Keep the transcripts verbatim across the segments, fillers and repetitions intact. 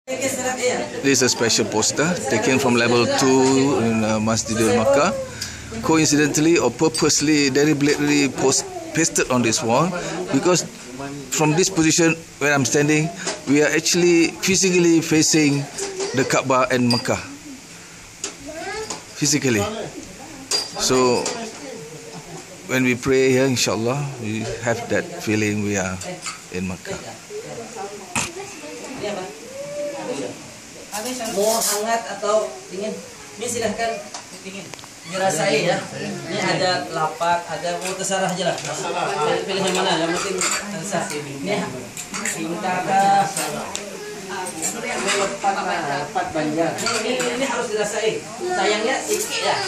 This is a special poster taken from level two in uh, Masjidil Makkah. Coincidentally or purposely, deliberately post pasted on this wall because from this position where I'm standing, we are actually physically facing the Kaabah and Makkah. Physically. So when we pray here, inshallah, we have that feeling we are in Makkah. Mau hangat atau dingin? Ini silahkan dingin. Dirasai ya. Ini ada lapat, ada mau terserah aja lah. Pilih yang mana? Yang penting terserah. Ini cinta kah? Lapat banjar. Ini ini harus dirasai. Sayangnya sedikit ya.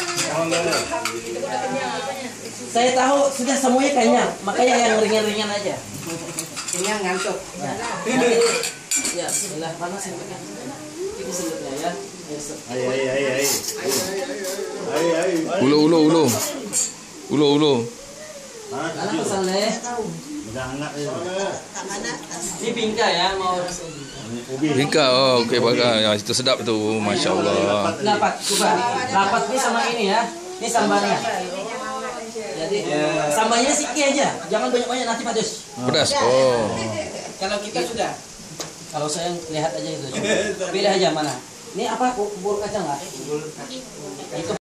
Saya tahu sudah semuanya kenyang, makanya yang ringan-ringan aja. Kenyang ngantuk. Ya, bismillah. Mana sih? Ini sebutnya ya. Ai ai ai ai. Ai ai. Ulo ulo ulo. Ulo ulo. Anak pesannya. Udah hangat ya. Ini bingka ya, mau Bingka, oh okey bagus. Ya, itu sedap tu, masya-Allah. lapat, coba. Lapat ini sama ini ya. Ini sambalnya. Jadi sambalnya sikit aja, jangan banyak-banyak nanti pedas. Pedas. Oh. Kalau kita sudah, kalau saya lihat aja itu, pilih aja mana. Ini apa? Bubur kacang nggak? Itu